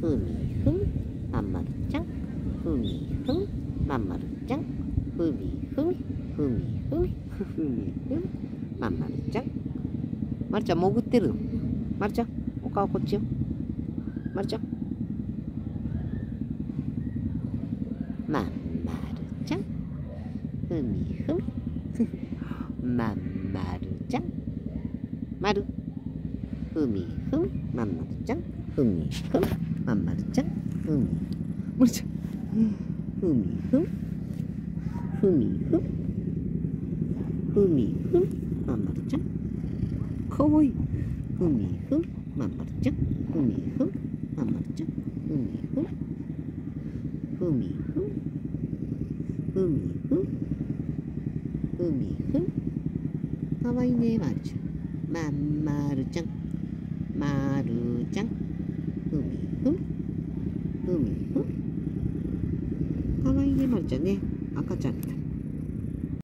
ふみふみ、まんまるちゃん。ふみふみ、まんまるちゃん。ふみふみ、ふみふみ、ふみふみ、まんまるちゃん。まるちゃん潜ってるの。まるちゃん、お顔こっちよ。まるちゃん。まんまるちゃん。ふみふみ。まんまるちゃん。まる。ふみふみ。まんまるちゃん。ふみふみ。まんまるちゃん。ふみ。まるちゃん。ふみふみ。ふみふみ。ふみふみ。まんまるちゃん。かわいい。ふみふみ。まんまるちゃん。ふみふみ。まんまるちゃん。ふみふみ。ふみふみ。ふみふみ。ふみふみ。かわいいね、まるちゃん。まんまるちゃん。まるちゃん。ふみふみ。ふみふみ。かわいいね、まるちゃんね。赤ちゃんみたい。